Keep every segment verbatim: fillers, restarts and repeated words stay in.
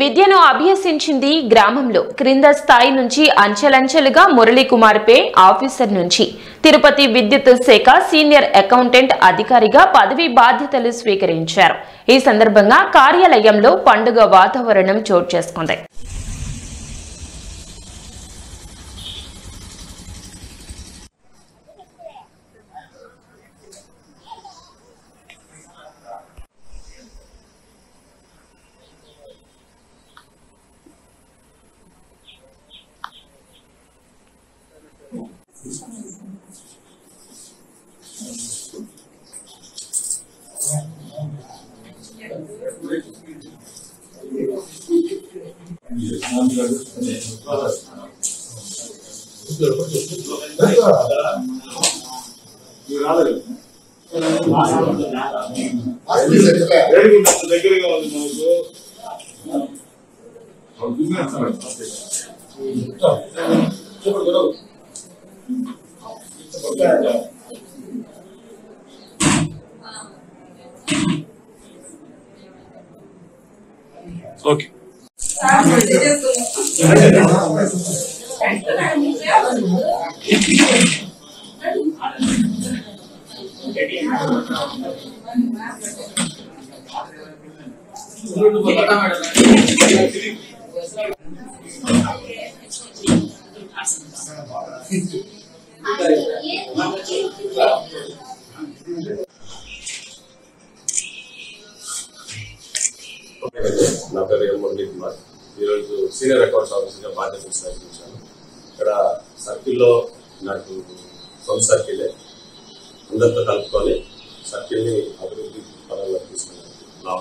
విద్యను అభ్యసించింది గ్రామంలో. క్రింద స్థాయి నుంచి అంచెలంచెలుగా మురళీ కుమార్ పే ఆఫీసర్ నుంచి తిరుపతి విద్యుత్ శాఖ సీనియర్ అకౌంటెంట్ అధికారిగా పదవి బాధ్యతలు స్వీకరించారు. ఈ సందర్భంగా కార్యాలయంలో పండుగ వాతావరణం చోటు చేసుకుంది. Okay. నా పేరు ఎం మురళీ కుమార్. ఈరోజు సీనియర్ అకౌంట్స్ ఆఫీసర్గా బాధ్యతలు స్వీకరించాను. ఇక్కడ సర్కిల్లో నాకు సొంత సర్కిలే, అందరితో కలుపుకొని సర్కిల్ని అభివృద్ధి పరంగా తీసుకున్నాను. నా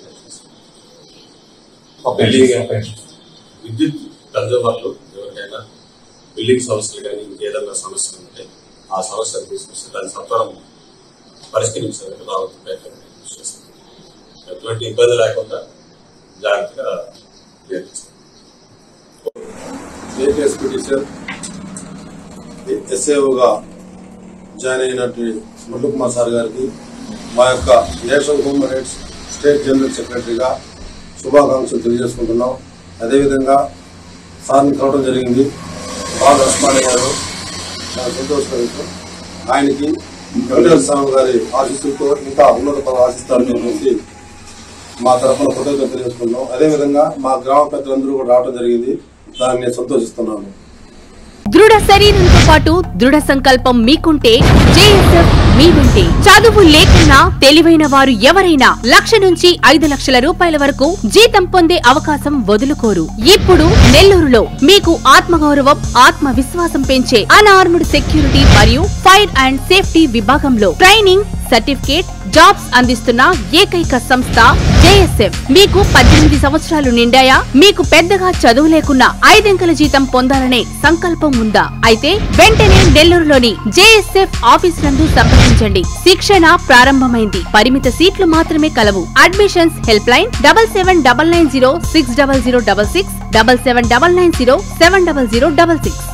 బిల్డింగ్ విద్యుత్ కన్జ్యూమర్లు ఎవరికైనా బిల్డింగ్ సమస్యలు కానీ ఇంకేదన్నా సమస్యలు ఉంటే ఆ సమస్యను తీసుకొస్తే దాన్ని సత్వరం పరిష్కరించడానికి రావచ్చు ప్రయత్నం చేస్తాను. ఎటువంటి ఇబ్బంది లేకుండా జాగ్రత్తగా ఎస్ఏఓగా జాయిన్ అయినటువంటి మురళీ కుమార్ సార్ గారికి మా యొక్క national human rights state general సెక్రటరీగా శుభాకాంక్షలు తెలియజేసుకుంటున్నాం. అదేవిధంగా సార్ని కలవడం జరిగింది. బాగా రెస్పాండ్ అయ్యారు. చాలా సంతోషకరం. ఆయనకి వెంకటేశ్వర స్వామి గారి ఆశీస్సులతో ఇంకా ఉన్నత పదవి ఆశిస్తారని చెప్పేసి మా తరఫున కృతజ్ఞతలు తెలియజేసుకుంటున్నాం. అదేవిధంగా మా గ్రామ పెద్దలందరూ కూడా రావడం జరిగింది. దాన్ని నేను సంతోషిస్తున్నాను. దృఢ శరీరంతో పాటు దృఢ సంకల్పం మీకుంటే జేఎస్ఎఫ్ మీ వెంటే. చదువు లేకున్నా తెలివైన వారు ఎవరైనా లక్ష నుంచి ఐదు లక్షల రూపాయల వరకు జీతం పొందే అవకాశం వదులుకోరు. ఇప్పుడు నెల్లూరులో మీకు ఆత్మగౌరవం, ఆత్మ విశ్వాసం పెంచే అన్ఆర్మ్డ్ సెక్యూరిటీ మరియు ఫైర్ అండ్ సేఫ్టీ విభాగంలో ట్రైనింగ్, సర్టిఫికేట్, జాబ్స్ అందిస్తున్న ఏకైక సంస్థ జేఎస్ఎఫ్. మీకు పద్దెనిమిది సంవత్సరాలు నిండాయా? మీకు పెద్దగా చదువు లేకున్నా ఐదెంకల జీతం పొందాలనే సంకల్పం ఉందా? అయితే వెంటనే నెల్లూరులోని జేఎస్ఎఫ్ ఆఫీస్ నందు సంప్రదించండి. శిక్షణ ప్రారంభమైంది. పరిమిత సీట్లు మాత్రమే కలవు. Admissions helpline double seven double nine zero six double zero double six double seven double nine zero seven double zero double six.